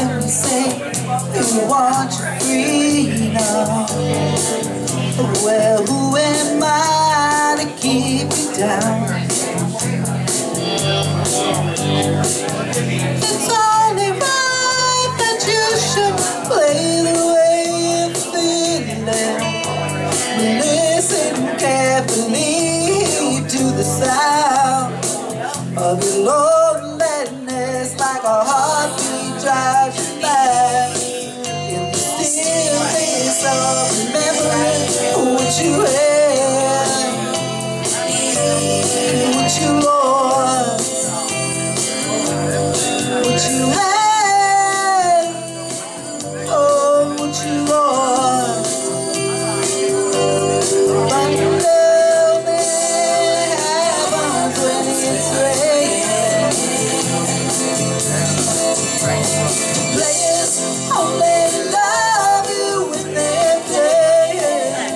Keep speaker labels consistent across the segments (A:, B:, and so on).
A: when you say you want your freedom. Well, who am I to keep you down? It's only right that you should play the way you're feeling. Listen carefully to the sound of your loneliness, like a heartbeat drives you back in the stillness of remembering what you had, what you lost, what you had, oh, what you lost. But love happens when it's raining. Players only love you when they're playing.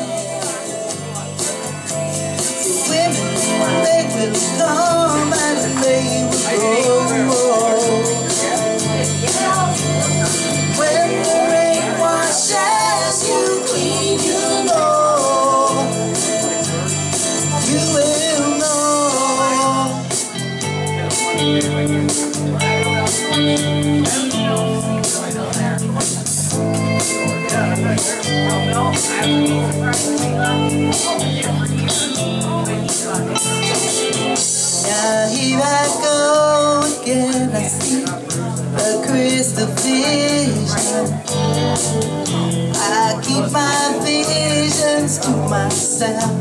A: The women, they will come and they will go. When the rain washes you clean, you know, you will know. Now here I go again, I see a crystal vision. I keep my visions to myself.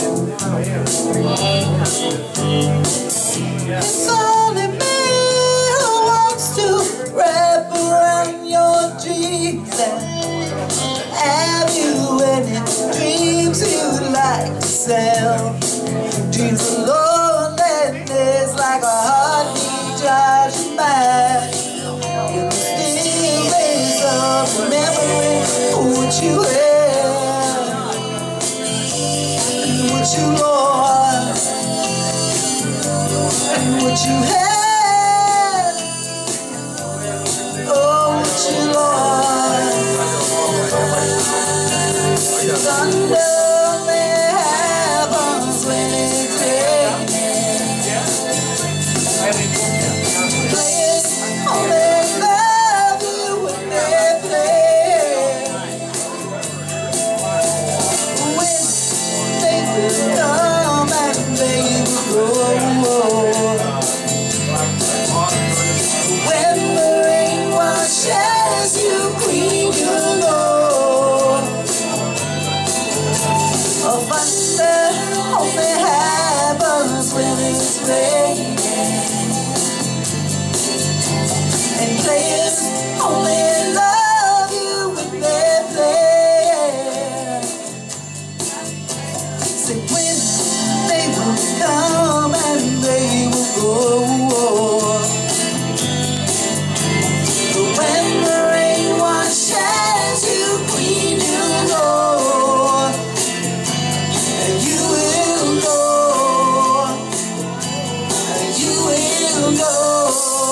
A: It's only me who wants to wrap around your dreams. And have you any dreams you'd like to sell? Dreams of loneliness, like a heartbeat drives you back in the stillness of remembering what you had and what you lost and what you had, oh, what you lost. Thunder only happens when it's raining. Players only love you when they play. When they will come and they will go. When the rain washes you clean, you know. Oh, thunder only happens when it's raining. And players only love you when they play. Say when they will come and they will go. But when the rain washes you clean, you know. You will know. You will know.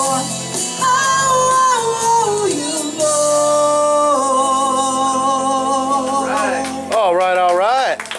A: Oh, you know.
B: All right, all right.